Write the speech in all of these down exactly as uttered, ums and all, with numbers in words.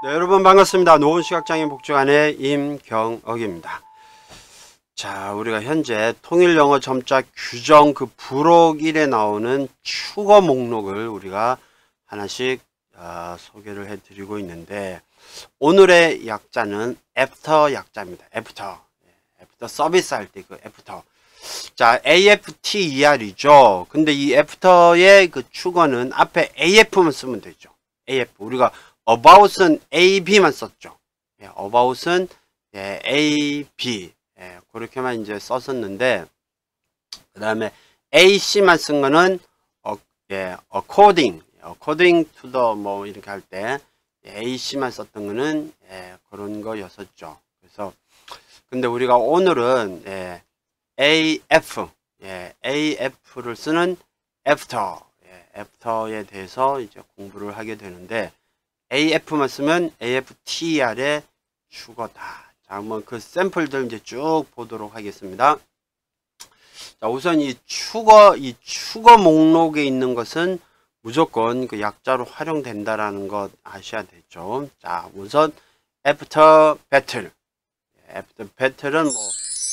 네, 여러분 반갑습니다. 노원시각장애인 복지관의 임경억입니다. 자, 우리가 현재 통일영어 점자 규정 그 부록 일에 나오는 축어 목록을 우리가 하나씩 어, 소개를 해드리고 있는데, 오늘의 약자는 애프터 약자입니다. 애프터. 애프터 서비스 할 때 그 애프터. 자, 에이에프티이알이죠. 근데 이 애프터의 그 축어는 앞에 에이에프만 쓰면 되죠. 에이에프. 우리가 about은 에이비만 썼죠. 예, about은 예, 에이비. 예, 그렇게만 이제 썼었는데, 그 다음에 에이씨만 쓴 거는 어, 예, according, according to the 뭐 이렇게 할 때 에이씨만 썼던 거는 예, 그런 거였었죠. 그래서 근데 우리가 오늘은 예, 에이에프, 예, 에이에프를 쓰는 after, 예, after에 대해서 이제 공부를 하게 되는데, 에이에프만 쓰면 에이에프티이알의 축어다. 자, 한번 그 샘플들 이제 쭉 보도록 하겠습니다. 자, 우선 이 축어, 이 축어 목록에 있는 것은 무조건 그 약자로 활용된다라는 것 아셔야 되죠. 자, 우선 after battle. after battle은 뭐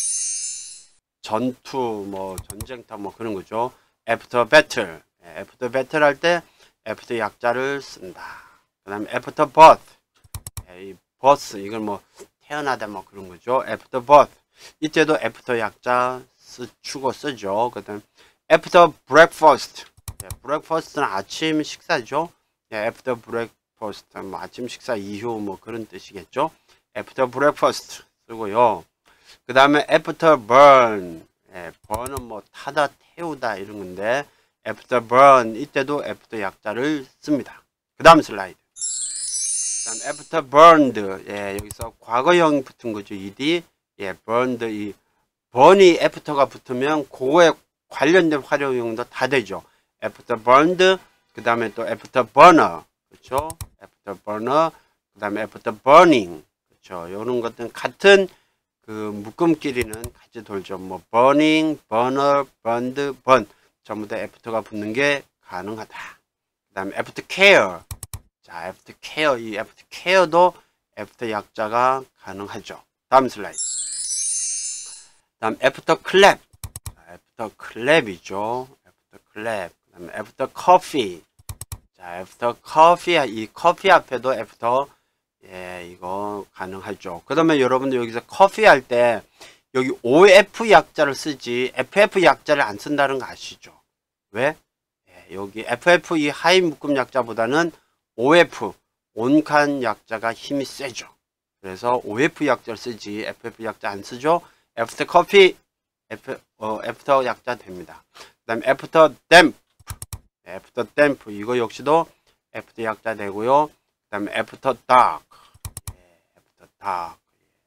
전투, 뭐 전쟁터 뭐 그런 거죠. after battle. after battle 할 때 after 약자를 쓴다. 그 다음에 after birth, 이 birth 이건 뭐 태어나다 뭐 그런 거죠. after birth 이때도 after 약자 쓰, 축어 쓰죠. 그 다음 after breakfast, 예, breakfast는 아침 식사죠. 예, after breakfast 뭐 아침 식사 이후 뭐 그런 뜻이겠죠. after breakfast 쓰고요. 그 다음에 after burn, 예, burn은 뭐 타다 태우다 이런 건데 after burn 이때도 after 약자를 씁니다. 그 다음 슬라이드. after burned, 예, 여기서 과거형 붙은 거죠. ed, 예, burned, 이 burn이 after가 붙으면 그거에 관련된 활용형도 다 되죠. after burned, 그 다음에 또 after burner, 그렇죠? after burner, 그 다음에 after burning, 그렇죠? 이런 것들은 같은 그 묶음끼리는 같이 돌죠. 뭐 burning, burner, burned, burn 전부 다 after가 붙는 게 가능하다. 그 다음에 after care. 자, after care, 이 after care도 after 약자가 가능하죠. 다음 슬라이드. 다음 after clap. 자, after clap이죠. after clap. 그 다음에 after coffee. 자, after coffee, 이 커피 앞에도 after, 예, 이거 가능하죠. 그 다음에 여러분들 여기서 커피 할 때 여기 오에프 약자를 쓰지 에프에프 약자를 안 쓴다는 거 아시죠? 왜? 예, 여기 에프에프 이 하위 묶음 약자보다는 오에프, 온칸 약자가 힘이 세죠. 그래서 오에프 약자를 쓰지 에프에프 약자 안 쓰죠. after coffee, F, 어, after 약자 됩니다. 그 다음에 after damp, after damp 이거 역시도 after 약자 되고요. 그 다음에 after dark, 예, after dark,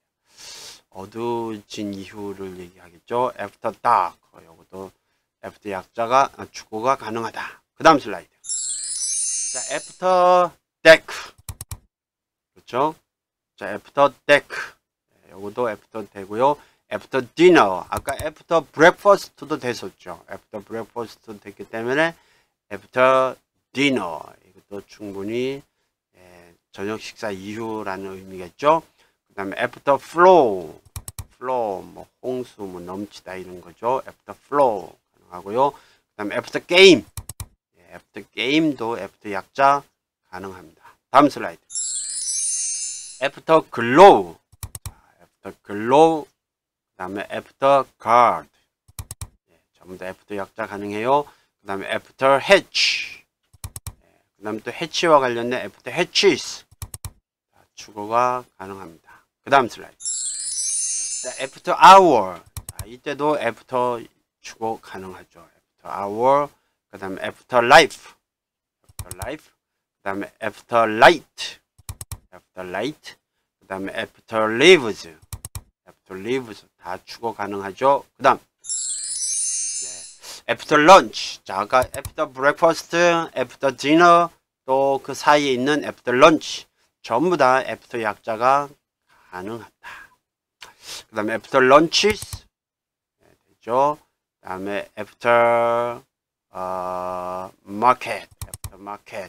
어두워진 이후를 얘기하겠죠. after dark, 이것도 after 약자가 주거가 가능하다. 그 다음 슬라이드. 자, after deck. 그렇죠? 자, after deck. 요것도 after 되고요. after dinner. 아까 after breakfast도 됐었죠. after breakfast 됐기 때문에 after dinner. 이것도 충분히 예, 저녁 식사 이후라는 의미겠죠. 그 다음에 after flow. flow, 뭐 홍수, 뭐 넘치다 이런 거죠. after flow 가능하고요. 그 다음에 after game. after game도 after 약자 가능합니다. 다음 슬라이드. after glow. after glow. 그 다음에 after guard. 예, 전부 다 after 약자 가능해요. 그 다음에 after hatch. 예, 그 다음에 또 hatch와 관련된 after hatches. 자, 축어가 가능합니다. 그 다음 슬라이드. 자, after hour. 자, 이때도 after 축어 가능하죠. after hour. 그 다음에 after life, after life, 그 다음에 after light, after light, 그 다음에 after leaves, after leaves 다 축어 가능하죠. 그 다음 네. after lunch. 자, 아까 after breakfast, after dinner 또 그 사이에 있는 after lunch 전부 다 after 약자가 가능하다. 그 다음에 after lunches 네, 되죠. 그 다음에 after 어, market, after market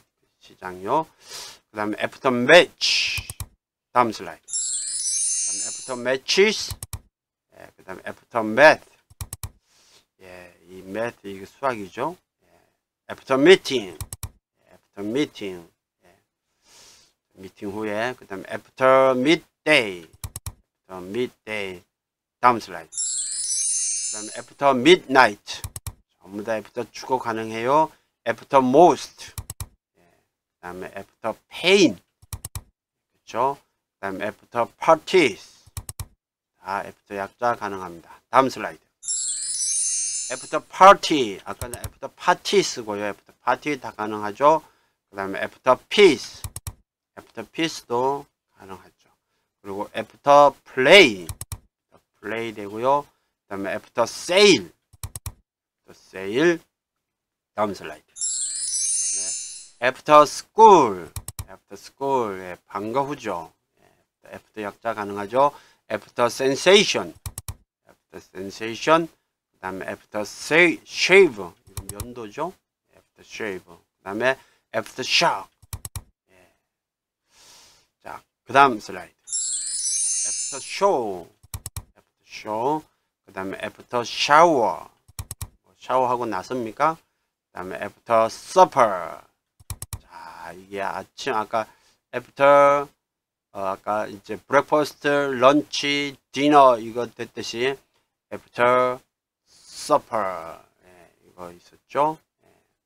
시장요. 그 다음에 after match. 다음 슬라이드. 그 다음에 after matches. 예, 그 다음에 after math. 예, 이 math, 이게 수학이죠. 예, after meeting. 예, after meeting. 예, 미팅 후에. 그 다음에 after midday. after midday. 다음 슬라이드. 그 다음에 after midnight. 전부 다 after 주거 가능해요. after most. 예, 그 다음에 after pain. 그렇죠? 그 다음에 after parties. 다 after 약자 가능합니다. 다음 슬라이드. after party. 아까는 after party 쓰고요. after party 다 가능하죠. 그 다음에 after peace. after peace도 가능하죠. 그리고 after play. play 되고요. 그 다음에 after sale. after sale. 다음 슬라이드. after school. after school. 예, 방과 후죠. 예, after 약자 가능하죠. after sensation. after sensation. 그 다음에 after shave. 이거 면도죠. after shave. 그 다음에 after shock. 예. 자, 그 다음 슬라이드. after show. after show. 그 다음에 after shower. 샤워하고 나섭니까? 그 다음에 after supper. 자, 이게 아침, 아까 after, 어, 아까 이제 breakfast, lunch, dinner 이거 됐듯이 after supper. 예, 이거 있었죠? 예.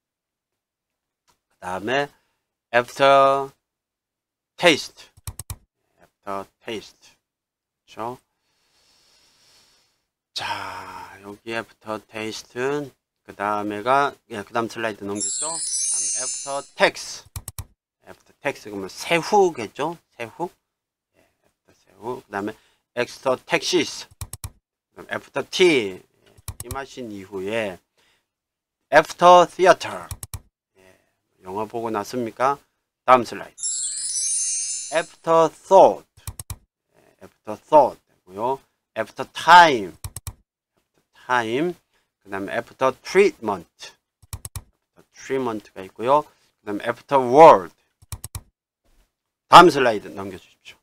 그 다음에 after taste. after taste. 그렇죠? 자, 여기 after taste. 그 다음에가, 예, 그 다음 슬라이드 넘겼죠? 다음에 after tax. after tax, 그러면 세후겠죠? 세후. 예, after 세후. 그 다음에 after taxes. 그다음 after tea. 예, 티 마신 이후에 after theater. 예, 영화 보고 났습니까? 다음 슬라이드. after thought. 예, after thought 되고요. after time. time. 그 다음에 after treatment. after treatment가 있고요. 그 다음에 after word. 다음 슬라이드 넘겨주십시오.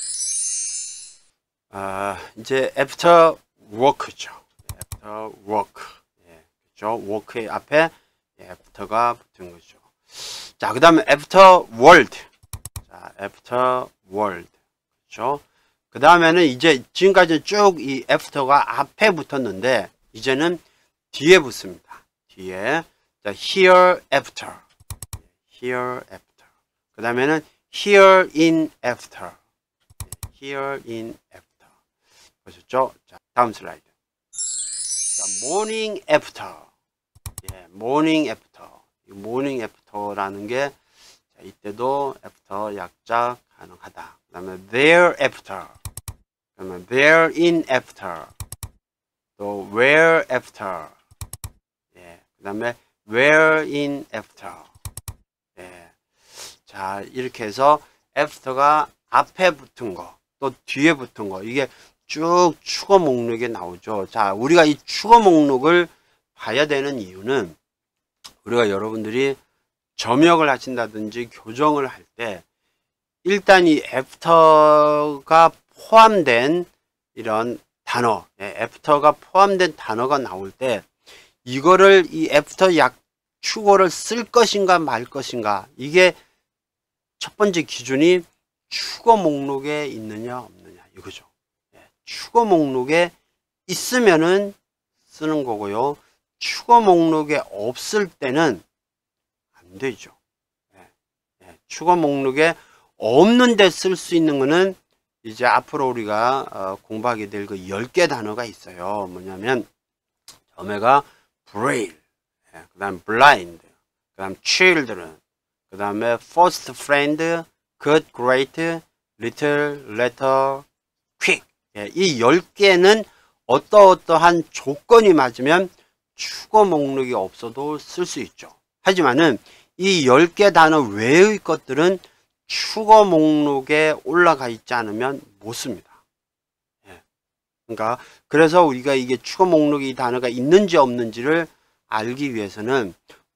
아, 이제 after work죠. after work. 예, 그렇죠. work의 앞에 after가 붙은 거죠. 자, 그 다음에 after world. 자, after world. 그렇죠. 그 다음에는 이제 지금까지 쭉 이 after가 앞에 붙었는데 이제는 뒤에 붙습니다. 뒤에. 자, here after. here after. 그 다음에는 here in after. here in after. 보셨죠? 자, 다음 슬라이드. 자, morning after. 예, morning after. morning after라는 게 자, 이때도 after 약자 가능하다. 그 다음에 there after. 그 다음에 there in after. 또 where after. 예, 그 다음에 where in after. 예. 자, 이렇게 해서 after가 앞에 붙은 거, 또 뒤에 붙은 거, 이게 쭉 추거 목록에 나오죠. 자, 우리가 이 추거 목록을 봐야 되는 이유는 우리가 여러분들이 점역을 하신다든지 교정을 할 때 일단 이 after가 포함된 이런 단어, 예, after가 포함된 단어가 나올 때 이거를 이 after 약 추고를 쓸 것인가 말 것인가, 이게 첫 번째 기준이 추거 목록에 있느냐 없느냐 이거죠. 예, 추거 목록에 있으면은 쓰는 거고요. 추거 목록에 없을 때는 안 되죠. 예, 예, 추거 목록에 없는데 쓸 수 있는 거는 이제 앞으로 우리가 어, 공부하게 될 그 열 개 단어가 있어요. 뭐냐면 처음에가 braille, 예, 그 다음 blind, 그 다음 children, 그 다음에 first friend, good, great, little, letter, quick. 예, 이 열 개는 어떠어떠한 조건이 맞으면 추거 목록이 없어도 쓸 수 있죠. 하지만은 이 열 개 단어 외의 것들은 추거 목록에 올라가 있지 않으면 못 씁니다. 예. 그러니까 그래서 우리가 이게 추거 목록이 이 단어가 있는지 없는지를 알기 위해서는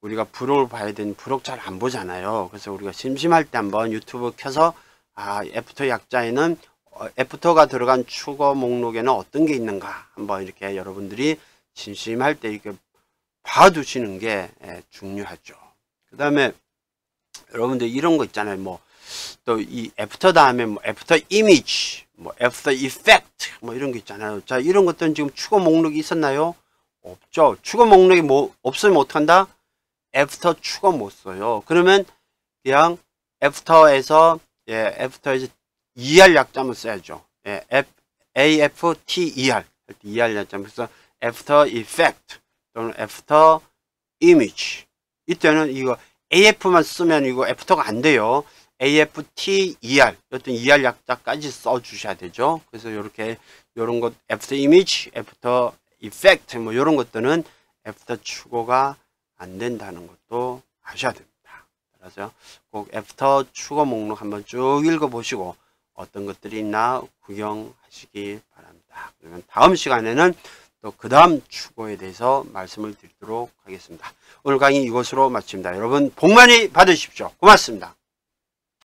우리가 브록을 봐야 되는 브록 잘 안 보잖아요. 그래서 우리가 심심할 때 한번 유튜브 켜서 아, 애프터 약자에는 어, 애프터가 들어간 추거 목록에는 어떤 게 있는가 한번 이렇게 여러분들이 심심할 때 이렇게 봐두시는 게 예, 중요하죠. 그 다음에 여러분들 이런 거 있잖아요. 뭐 또 이 애프터 다음에 뭐 애프터 이미지, 뭐 애프터 이펙트 뭐 이런 거 있잖아요. 자, 이런 것들은 지금 추가 목록이 있었나요? 없죠. 추가 목록이 뭐 없으면 어떡한다? 애프터 추가 못 써요. 그러면 그냥 애프터에서 예, 애프터에서 이알 약자만 써야죠. 예, 에이에프티이알 이알 약자만 써. 애프터 이펙트 또는 애프터 이미지. 이때는 이거 에이에프만 쓰면 이거 애프터가 안 돼요. 에이에프티이알 어떤 이알 약자까지 써 주셔야 되죠. 그래서 이렇게 이런 것 애프터 이미지, 애프터 이펙트 뭐 이런 것들은 애프터 추가가 안 된다는 것도 아셔야 됩니다. 그래서 꼭 애프터 추가 목록 한번 쭉 읽어보시고 어떤 것들이 있나 구경하시기 바랍니다. 그러면 다음 시간에는 또 그 다음 추고에 대해서 말씀을 드리도록 하겠습니다. 오늘 강의 이것으로 마칩니다. 여러분 복 많이 받으십시오. 고맙습니다.